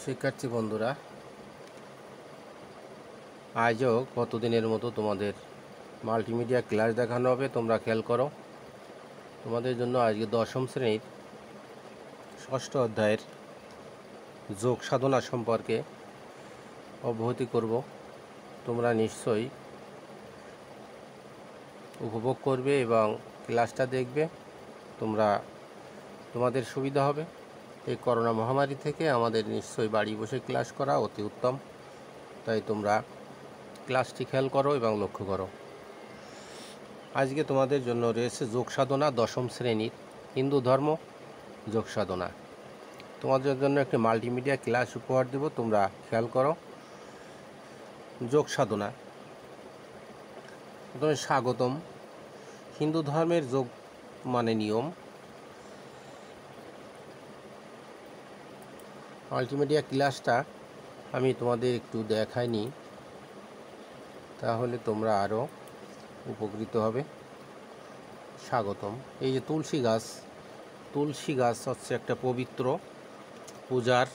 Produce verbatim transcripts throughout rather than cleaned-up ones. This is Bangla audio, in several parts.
শিক্ষার্থী বন্ধুরা, আজও কতদিনের মতো তোমাদের মাল্টিমিডিয়া ক্লাস দেখানো হবে। তোমরা খেয়াল করো, তোমাদের জন্য আজকে দশম শ্রেণীর ষষ্ঠ অধ্যায়ের যোগ সাধনা সম্পর্কে অবগতি করব। তোমরা নিশ্চয়ই উপভোগ করবে এবং ক্লাসটা দেখবে। তোমরা তোমাদের সুবিধা হবে। এই করোনা মহামারী থেকে আমাদের নিশ্চয়ই বাড়ি বসে ক্লাস করা অতি উত্তম। তাই তোমরা ক্লাসটি খেয়াল করো এবং লক্ষ্য করো। আজকে তোমাদের জন্য রয়েছে যোগ সাধনা, দশম শ্রেণীর হিন্দু ধর্ম যোগ সাধনা। তোমাদের জন্য একটি মাল্টিমিডিয়া ক্লাস উপহার দেব, তোমরা খেয়াল করো। যোগ সাধনা, প্রথমে স্বাগতম। হিন্দু ধর্মের যোগ মানে নিয়ম। মাল্টিমিডিয়া ক্লাসটা আমি তোমাদের একটু দেখাইনি, তাহলে তোমরা আরও উপকৃত হবে। স্বাগতম। এই যে তুলসী গাছ, তুলসী গাছ হচ্ছে একটা পবিত্র পূজার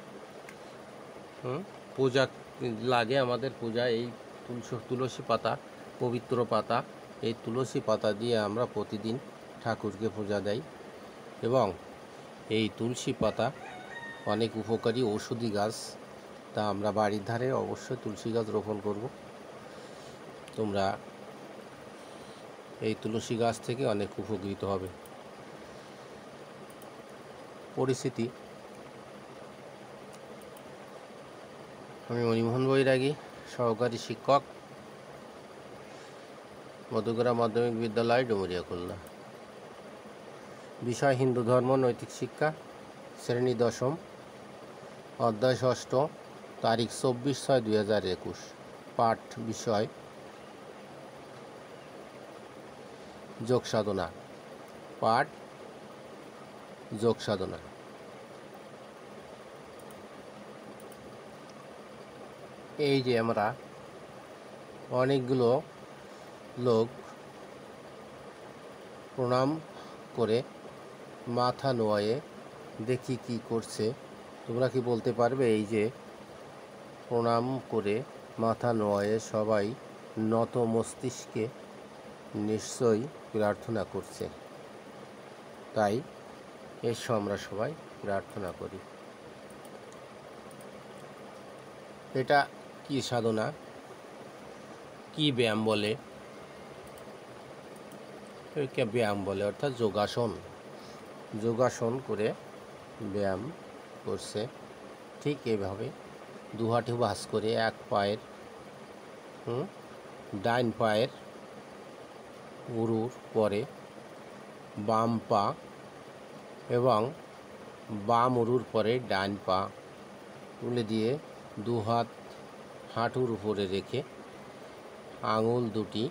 পূজা লাগে আমাদের পূজা। এই তুলসী তুলসী পাতা, পবিত্র পাতা, এই তুলসী পাতা দিয়ে আমরা প্রতিদিন ঠাকুরকে পূজা দেই। এবং এই তুলসী পাতা অনেক উপকারী ঔষধি গাছ, তা আমরা বাড়ির ধারে অবশ্যই তুলসী গাছ রোপণ করব। তোমরা এই তুলসী গাছ থেকে অনেক উপকৃত হবে। পরিস্থিতি, আমি মণিমোহন বৈরাগী, সহকারী শিক্ষক, মধুগ্রাম মাধ্যমিক বিদ্যালয়, ডুমুরিয়া, খুলনা। বিষয় হিন্দু ধর্ম, নৈতিক শিক্ষা, শ্রেণী দশম, অধ্যায় ষষ্ঠ, তারিখ চব্বিশ ছয় দুই হাজার একুশ। পাঠ বিষয় যোগ সাধনা। পাঠ যোগ সাধনা। এই যে আমরা অনেকগুলো লোক প্রণাম করে মাথা নোয়ায়ে দেখি কি করছে। তোমরা কি বলতে পারবে? এই যে প্রণাম করে মাথা নোয়ায়ে সবাই নত মস্তিষ্কে নিশ্চয়ই প্রার্থনা করছে। তাই এসো আমরা সবাই প্রার্থনা করি। এটা কি সাধনা, কি ব্যায়াম বলে? একে ব্যায়াম বলে, অর্থাৎ যোগাসন। যোগাসন করে ব্যায়াম করছে। ঠিক এইভাবে দু হাঁটু ভাঁজ করে এক পায়ের হুম ডাইন পায়ের উরুর পরে বাম পা এবং বাম উরুর পরে ডান পা তুলে দিয়ে দু হাত হাঁটুর উপরে রেখে আঙুল দুটি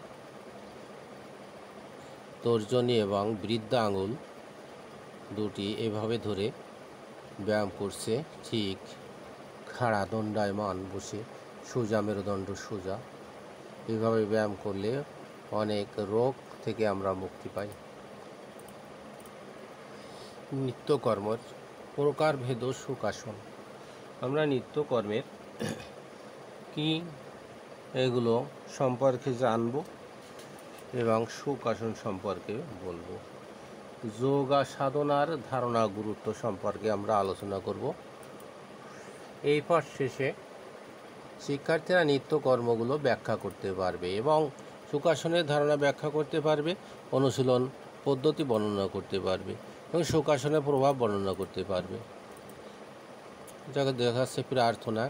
তর্জনী এবং বৃদ্ধা আঙুল দুটি এভাবে ধরে ব্যায়াম করছে। ঠিক খাড়া দণ্ডায়মান বসে, সোজা মেরুদণ্ড সোজা। এভাবে ব্যায়াম করলে অনেক রোগ থেকে আমরা মুক্তি পাই। নিত্যকর্মের প্রকারভেদ সুখাসন। আমরা নিত্যকর্মের কি এগুলো সম্পর্কে জানব এবং সুখাসন সম্পর্কে বলবো। যোগ সাধনার ধারণা, গুরুত্ব সম্পর্কে আমরা আলোচনা করব। এই পাঠ শেষে শিক্ষার্থীরা নিত্যকর্মগুলো ব্যাখ্যা করতে পারবে এবং সুখাসনের ধারণা ব্যাখ্যা করতে পারবে, অনুশীলন পদ্ধতি বর্ণনা করতে পারবে এবং সুখাসনের প্রভাব বর্ণনা করতে পারবে। যাকে দেখাচ্ছে প্রার্থনা।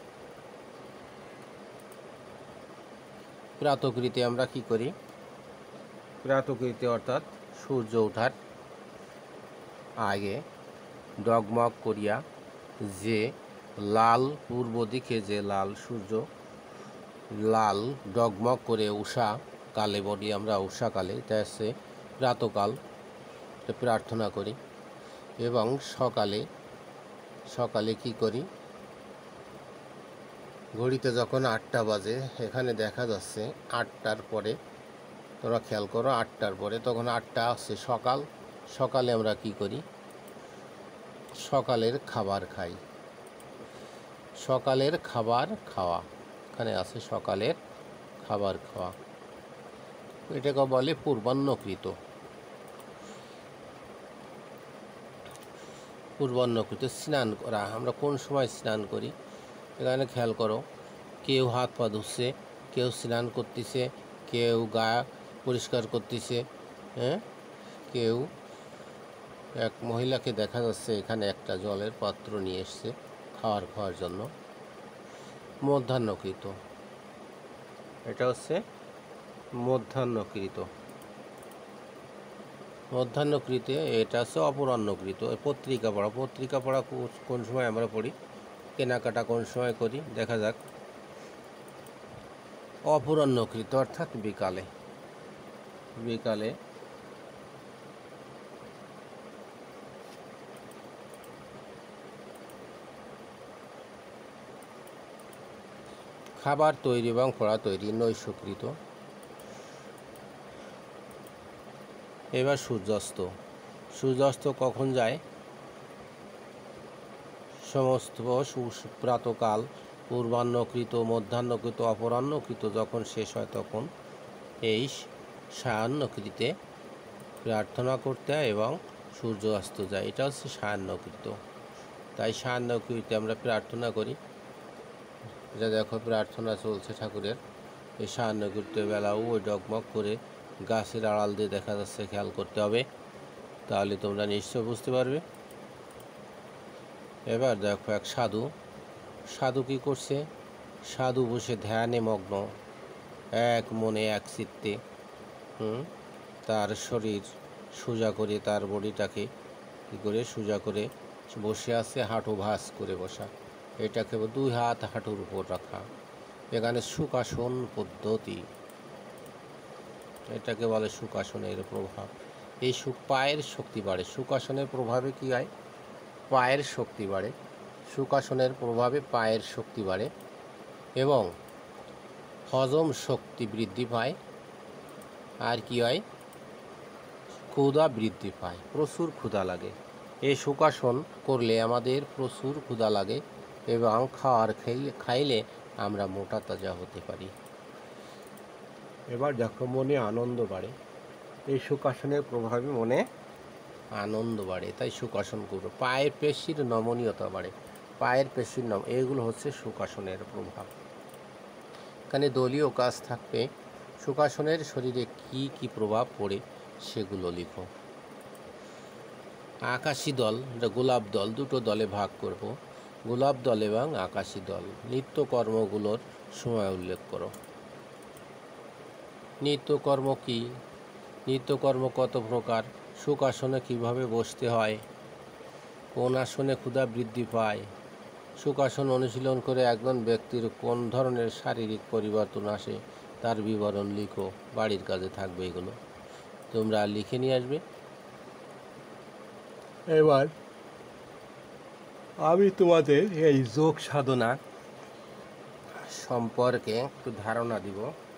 প্রাতকৃতে আমরা কি করি? প্রাতকৃতে অর্থাৎ সূর্য ওঠার আগে ডগমগ করিয়া যে লাল, পূর্ব দিকে যে লাল সূর্য লাল ডগমগ করে উষা কালে বলি আমরা, উষাকালে, এটা হচ্ছে প্রাতকাল, প্রার্থনা করি। এবং সকালে সকালে কি করি? ঘড়িতে যখন আটটা বাজে, এখানে দেখা যাচ্ছে আটটার পরে, তোমরা খেয়াল করো, আটটার পরে, তখন আটটা হচ্ছে সকাল। সকালে আমরা কি করি? সকালের খাবার খাই। সকালের খাবার খাওয়া, এখানে আছে সকালের খাবার খাওয়া, এটাকে বলে পূর্বাহ্নকৃত। পূর্বাহ্নকৃত স্নান করা, আমরা কোন সময় স্নান করি এখানে খেয়াল করো। কেউ হাত পা ধুচ্ছে, কেউ স্নান করতেছে, কেউ গা পরিষ্কার করতেছে, হ্যাঁ, কেউ এক মহিলাকে দেখা যাচ্ছে এখানে একটা জলের পাত্র নিয়ে এসছে খাওয়ার খাওয়ার জন্য। মধ্যাহ্নকৃত, এটা হচ্ছে মধ্যাহ্নকৃত। মধ্যাহ্নকৃতে এটা হচ্ছে অপরাহ্নকৃত। পত্রিকা পড়া, পত্রিকা পড়া কোন সময় আমরা পড়ি, কেনাকাটা কোন সময় করি দেখা যাক। অপরাহ্নকৃত অর্থাৎ বিকালে, বিকালে। খাবার তৈরি এবং পড়া তৈরি নৈশকৃত। এবার সূর্যাস্ত, সূর্যাস্ত কখন যায়? সমস্ত প্রাতকাল পূর্বাহ্নকৃত, মধ্যাহ্নকৃত, অপরাহ্নকৃত যখন শেষ হয় তখন এই সায়াহ্নকৃতে প্রার্থনা করতে হয় এবং সূর্য অস্ত যায়, এটা হচ্ছে সায়াহ্নকৃত। তাই সায়াহ্নকৃতে আমরা প্রার্থনা করি। এটা দেখো প্রার্থনা চলছে ঠাকুরের। এই সায়াহ্নকৃত বেলা ওই ডগমগ করে গাছের আড়াল দিয়ে দেখা যাচ্ছে, খেয়াল করতে হবে, তাহলে তোমরা নিশ্চয় বুঝতে পারবে। এবার দেখো এক সাধু, সাধু কি করছে? সাধু বসে ধ্যানে মগ্ন, এক মনে এক চিত্তে, হুম তার শরীর সোজা করে, তার বডিটাকে কী করে সোজা করে বসে আছে, হাঁটু ভাঁজ করে বসা, এটাকে দুই হাত হাঁটুর উপর রাখা, এখানে সুখাসন পদ্ধতি, এটাকে বলে সুখাসনের প্রভাব। এই সুখ পায়ের শক্তি বাড়ে, সুখাসনের প্রভাবে কি হয়? পায়ের শক্তি বাড়ে, সুখাসনের প্রভাবে পায়ের শক্তি বাড়ে এবং হজম শক্তি বৃদ্ধি পায়। আর কি হয়? ক্ষুধা বৃদ্ধি পায়, প্রচুর ক্ষুধা লাগে। এই সুখাসন করলে আমাদের প্রচুর ক্ষুধা লাগে এবং খাওয়ার খাইলে খাইলে আমরা মোটা তাজা হতে পারি। এবার দেখো মনে আনন্দ বাড়ে, এই সুখাসনের প্রভাবে মনে আনন্দ বাড়ে, তাই সুখাসন করবো। পায়ের পেশির নমনীয়তা বাড়ে, পায়ের পেশির নম, এগুলো হচ্ছে সুখাসনের প্রভাব। এখানে দলীয় কাজ থাকবে, সুখাসনের শরীরে কি কি প্রভাব পড়ে সেগুলো লিখো। আকাশী দল, গোলাপ দল, দুটো দলে ভাগ করব। গোলাপ দল এবং আকাশী দল। নিত্যকর্মগুলোর সময় উল্লেখ করো। নিত্যকর্ম কি? নিত্যকর্ম কত প্রকার? সুখাসনে কিভাবে বসতে হয়? কোন আসনে ক্ষুধা বৃদ্ধি পায়? সুখাসন অনুশীলন করে একজন ব্যক্তির কোন ধরনের শারীরিক পরিবর্তন আসে তার বিবরণ লিখো। বাড়ির কাজে থাকবে এগুলো, তোমরা লিখে নিয়ে আসবে। এবার আমি তোমাদের এই যোগ সাধনা সম্পর্কে একটু ধারণা দিব।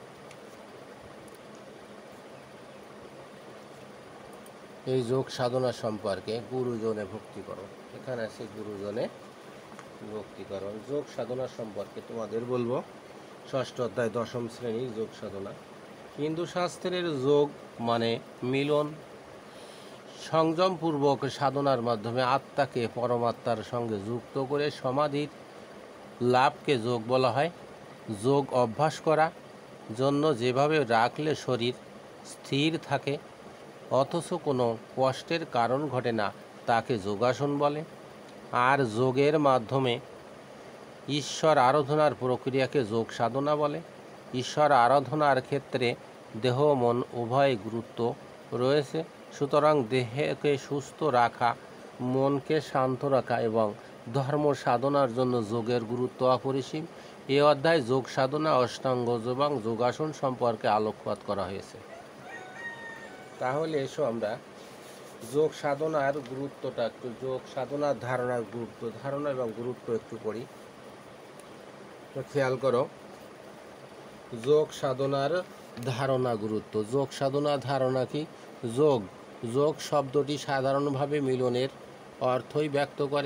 এই যোগ সাধনা সম্পর্কে গুরুজনে ভক্তি করো, এখানে আছে গুরুজনে ভক্তি করো। যোগ সাধনা সম্পর্কে তোমাদের বলবো ষষ্ঠ অধ্যায় দশম শ্রেণীর যোগ সাধনা। হিন্দু শাস্ত্রের যোগ মানে মিলন, সংযমপূর্বক সাধনার মাধ্যমে আত্মাকে পরমাত্মার সঙ্গে যুক্ত করে সমাধির লাভকে যোগ বলা হয়। যোগ অভ্যাস করা জন্য যেভাবে রাখলে শরীর স্থির থাকে অথচ কোনো কষ্টের কারণ ঘটে না তাকে যোগাসন বলে। আর যোগের মাধ্যমে ঈশ্বর আরাধনার প্রক্রিয়াকে যোগ সাধনা বলে। ঈশ্বর আরাধনার ক্ষেত্রে দেহ মন উভয় গুরুত্ব রয়েছে, সুতরাং দেহকে সুস্থ রাখা, মনকে শান্ত রাখা এবং ধর্ম সাধনার জন্য যোগের গুরুত্ব অপরিসীম। এই অধ্যায়ে যোগ সাধনা, অষ্টাঙ্গ এবং যোগাসন সম্পর্কে আলোকপাত করা হয়েছে। তাহলে এসো আমরা যোগ সাধনার গুরুত্বটা একটু, যোগ সাধনার ধারণার গুরুত্ব, ধারণা এবং গুরুত্ব একটু পড়ি। তো খেয়াল করো, যোগ সাধনার ধারণা গুরুত্ব। যোগ সাধনা ধারণা কি? যোগ যোগ শব্দটি সাধারণভাবে মিলনের অর্থই ব্যক্ত করে।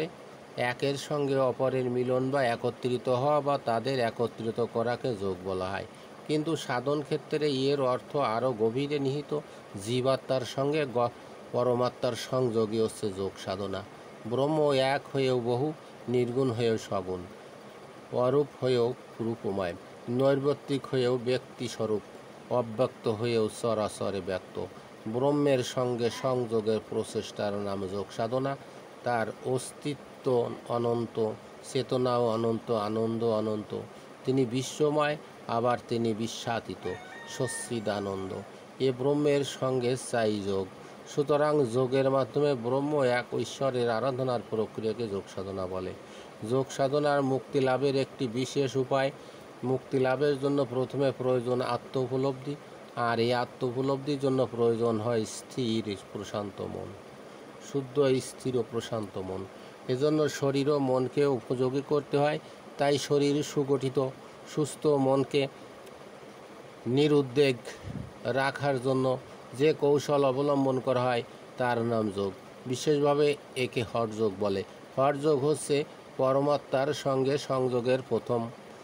একের সঙ্গে অপরের মিলন বা একত্রিত হওয়া বা তাদের একত্রিত করাকে যোগ বলা হয়। কিন্তু সাধন ক্ষেত্রে এর অর্থ আরও গভীরে নিহিত। জীবাত্মার সঙ্গে পরমাত্মার সংযোগই হচ্ছে যোগ সাধনা। ব্রহ্ম এক হয়েও বহু, নির্গুণ হয়েও সগুণ, অরূপ হয়েও রূপময়, নৈর্ব্যক্তিক হয়েও ব্যক্তিস্বরূপ, অব্যক্ত হয়েও চরাচরে ব্যক্ত। ব্রহ্মের সঙ্গে সংযোগের প্রচেষ্টার নাম যোগ সাধনা। তার অস্তিত্ব অনন্ত, চেতনাও অনন্ত, আনন্দ অনন্ত। তিনি বিশ্বময়, আবার তিনি বিশ্বাতীত, সচ্চিদানন্দ। এ ব্রহ্মের সঙ্গে চাই যোগ। সুতরাং যোগের মাধ্যমে ব্রহ্ম এক ঈশ্বরের আরাধনার প্রক্রিয়াকে যোগ সাধনা বলে। যোগ সাধনার মুক্তি লাভের একটি বিশেষ উপায়। মুক্তি লাভের জন্য প্রথমে প্রয়োজন আত্ম উপলব্ধি, আর এই আত্ম উপলব্ধির জন্য প্রয়োজন হয় স্থির প্রশান্ত মন, শুদ্ধ স্থির ও প্রশান্ত মন। এজন্য শরীর ও মনকে উপযোগী করতে হয়। তাই শরীর সুগঠিত সুস্থ মনকে নিরুদ্বেগ রাখার জন্য যে কৌশল অবলম্বন করা হয় তার নাম যোগ। বিশেষভাবে একে হঠযোগ বলে। হঠযোগ হচ্ছে পরমাত্মার সঙ্গে সংযোগের প্রথম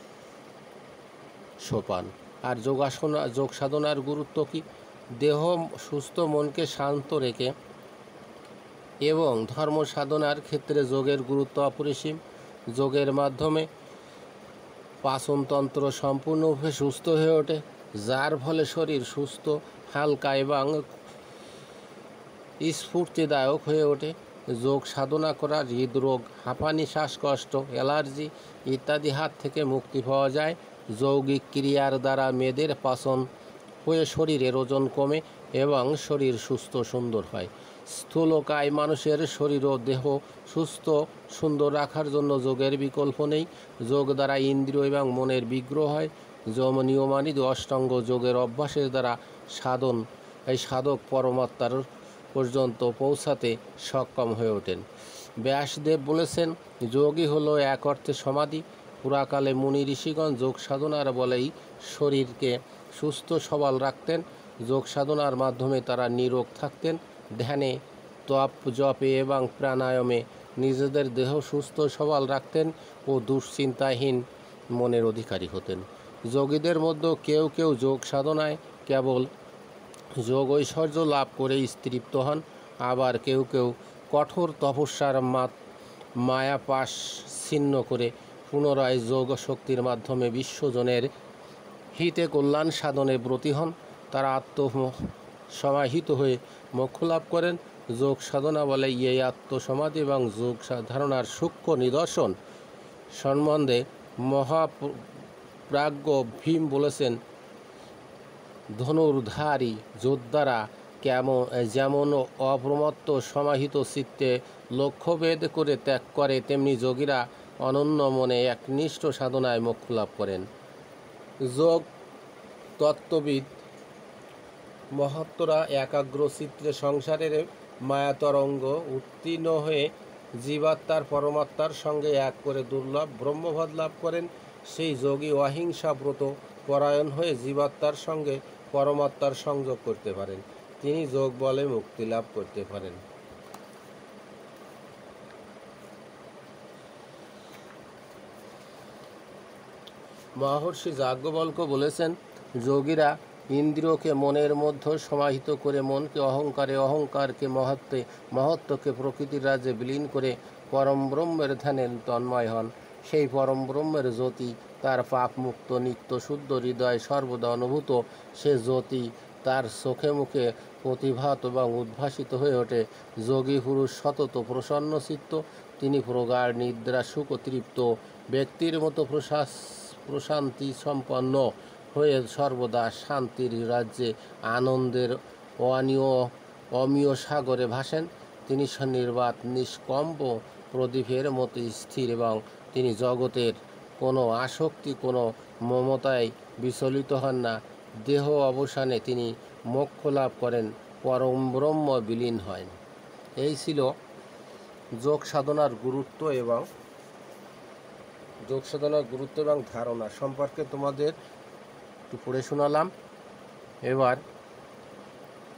সোপান। আর যোগাসনা যোগ সাধনার গুরুত্ব কি? দেহ সুস্থ মনকে শান্ত রেখে এবং ধর্ম সাধনার ক্ষেত্রে যোগের গুরুত্ব অপরিসীম। যোগের মাধ্যমে পাচনতন্ত্র সম্পূর্ণরূপে সুস্থ হয়ে ওঠে, যার ফলে শরীর সুস্থ, হালকা এবং স্ফূর্তিদায়ক হয়ে ওঠে। যোগ সাধনা করা হৃদরোগ, হাঁপানি, শ্বাসকষ্ট, অ্যালার্জি ইত্যাদি হাত থেকে মুক্তি পাওয়া যায়। যৌগিক ক্রিয়ার দ্বারা মেদের পাচন হয়ে শরীরের ওজন কমে এবং শরীর সুস্থ সুন্দর হয়। স্থূলকায় মানুষের শরীর ও দেহ সুস্থ সুন্দর রাখার জন্য যোগের বিকল্প নেই। যোগ দ্বারা ইন্দ্রিয় এবং মনের বিগ্রহ হয়। যম নিয়মানিত অষ্টাঙ্গ যোগের অভ্যাসের দ্বারা সাধন এই সাধক পরমাত্মার পর্যন্ত পৌঁছাতে সক্ষম হয়ে ওঠেন। ব্যাসদেব বলেছেন, যোগই হলো এক অর্থে সমাধি। পুরাকালে মুনি ঋষিগণ যোগ সাধনার বলেই শরীরকে সুস্থ সবল রাখতেন। যোগ সাধনার মাধ্যমে তারা নিরোগ থাকতেন। ধ্যানে, তপ, জপে এবং প্রাণায়ামে নিজেদের দেহ সুস্থ সবল রাখতেন ও দুশ্চিন্তাহীন মনের অধিকারী হতেন। যোগীদের মধ্যে কেউ কেউ যোগ সাধনায় কেবল যোগ ঐশ্বর্য লাভ করে তৃপ্ত হন, আবার কেউ কেউ কঠোর তপস্যার মায়া পাশ ছিন্ন করে পুনরায় যোগ শক্তির মাধ্যমে বিশ্বজনের হিতে কল্যাণ সাধনে ব্রতী হন। তারা আত্ম সমাহিত হয়ে মোক্ষ লাভ করেন। যোগ সাধনা বলে এই আত্মসমাধি এবং যোগ ধারণার সূক্ষ্ম নিদর্শন সম্বন্ধে মহাপ্রাজ্ঞ ভীম বলেছেন, ধনুর্ধারী যোদ্ধারা কেমন যেমন অপ্রমত্ত সমাহিত চিত্তে লক্ষ্যভেদ করে ত্যাগ করে, তেমনি যোগীরা অনন্য মনে একনিষ্ঠ সাধনায় মোক্ষ লাভ করেন। যোগ তত্ত্ববিদ মহাত্মরা একাগ্র চিত্রে সংসারের মায়াতরঙ্গ উত্তীর্ণ হয়ে জীবাত্মার পরমাত্মার সঙ্গে এক করে দুর্লভ ব্রহ্মভাব লাভ করেন। সেই যোগী অহিংসা ব্রত পরায়ণ হয়ে জীবাত্মার সঙ্গে পরমাত্মার সংযোগ করতে পারেন। তিনি যোগ বলে মুক্তি লাভ করতে পারেন। মহর্ষি যাজ্ঞবল্ক্য বলেছেন, যোগীরা ইন্দ্রিয়কে মনের মধ্যে সমাহিত করে মনকে অহংকারে, অহংকারকে মহত্বে, মহত্বকে প্রকৃতির রাজ্যে বিলীন করে পরম ব্রহ্মের ধ্যানে তন্ময় হন। সেই পরম ব্রহ্মের জ্যোতি তার পাপমুক্ত নিত্য শুদ্ধ হৃদয় সর্বদা অনুভূত। সে জ্যোতি তার চোখে মুখে প্রতিভাত এবং উদ্ভাসিত হয়ে ওঠে। যোগী পুরুষ সতত প্রসন্ন চিত্ত। তিনি প্রগাঢ় নিদ্রা সুখ তৃপ্ত ব্যক্তির মতো প্রশাস প্রশান্তি সম্পন্ন হয়ে সর্বদা শান্তির রাজ্যে আনন্দের অনিয় অমীয় সাগরে ভাসেন। তিনি সনির্বাত নিষ্কম্প প্রদীপের মতো স্থির এবং তিনি জগতের কোনো আসক্তি, কোনো মমতায় বিচলিত হন না। দেহ অবসানে তিনি মোক্ষ লাভ করেন, পরম ব্রহ্ম বিলীন হয়। এই ছিল যোগ সাধনার গুরুত্ব এবং যোগ সাধনার গুরুত্ব এবং ধারণা সম্পর্কে তোমাদের একটু পড়ে শোনালাম। এবার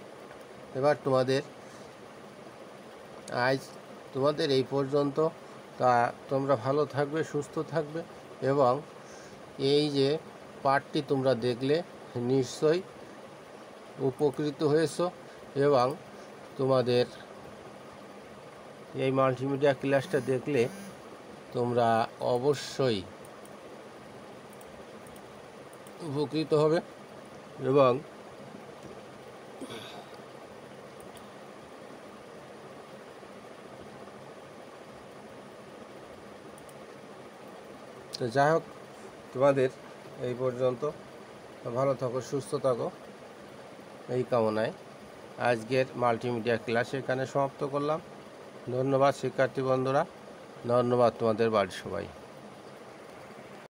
এবার তোমাদের আজ তোমাদের এই পর্যন্ত তা তোমরা ভালো থাকবে, সুস্থ থাকবে এবং এই যে পাঠটি তোমরা দেখলে নিশ্চয়ই উপকৃত হয়েছো এবং তোমাদের এই মাল্টিমিডিয়া ক্লাসটা দেখলে তোমরা অবশ্যই উপকৃত হবে এবং তো যাই হোক, তোমাদের এই পর্যন্ত ভালো থাকো, সুস্থ থাকো এই কামনায় আজকের মাল্টিমিডিয়া ক্লাস এখানে সমাপ্ত করলাম। ধন্যবাদ শিক্ষার্থী বন্ধুরা, ধন্যবাদ তোমাদের বাড়ির সবাই।